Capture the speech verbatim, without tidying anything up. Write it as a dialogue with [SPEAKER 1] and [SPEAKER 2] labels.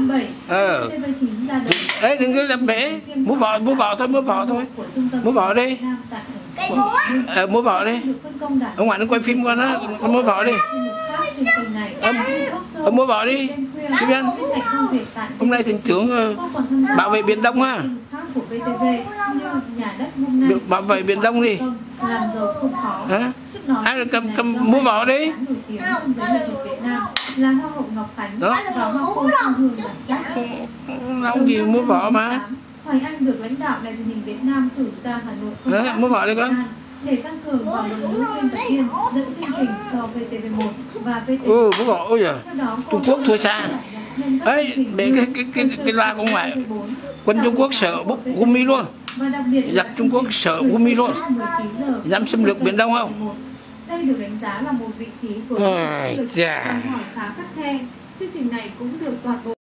[SPEAKER 1] Ờ. Đấy, đừng có làm bể. Múa võ, múa võ thôi, múa võ thôi. Múa võ đi. Ờ, múa võ đi. Ông ngoại nó quay phim con đó, con múa võ đi. Ờ, ờ, múa võ đi. Chị Viên. Hôm nay thỉnh trưởng bảo vệ Biển Đông ha. Bảo vệ Biển Đông đi. Hả? Ai là cầm, cầm múa võ đi. Đó. Ông gì múa võ mà.
[SPEAKER 2] Hoài Anh được lãnh đạo Đài truyền hình Việt Nam cử ra Hà Nội công tác
[SPEAKER 1] múa võ đi con.
[SPEAKER 2] để tăng cường vào đội ngũ biên tập viên dẫn chương trình cho vê tê vê một và vê tê vê.
[SPEAKER 1] Ừ, múa võ ôi giời. Trung Quốc thua xa. Ấy, để cái cái cái cái loa của ngoại. Quân Trung Quốc sợ Gumi luôn. Giặc Trung Quốc sợ Gumi luôn. Dám xâm lược Biển Đông không?
[SPEAKER 2] Đây được đánh giá là một vị trí vừa
[SPEAKER 1] Ôi
[SPEAKER 2] được hỏi khá khắt khe. Chương trình này cũng được toàn bộ